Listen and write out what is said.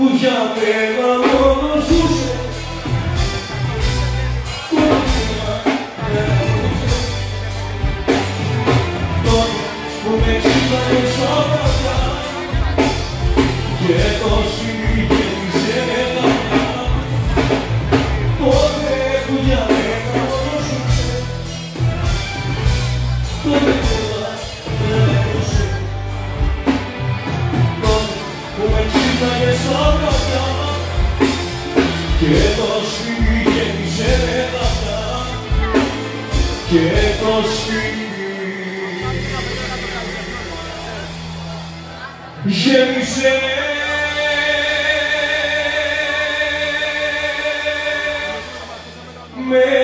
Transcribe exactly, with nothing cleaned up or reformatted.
που για μένα μόνο ζούσε. Τότε που με ξύπναγες όλα και το σπίτι γέμισε με χαρά. Τότε που για μένα μόνο ζούσε. Τότε τώρα δεν ακούσε. Τότε που με ξύπναγες όλα και το σπίτι γέμισε με χαρά. Και το σπίτι γέμισε με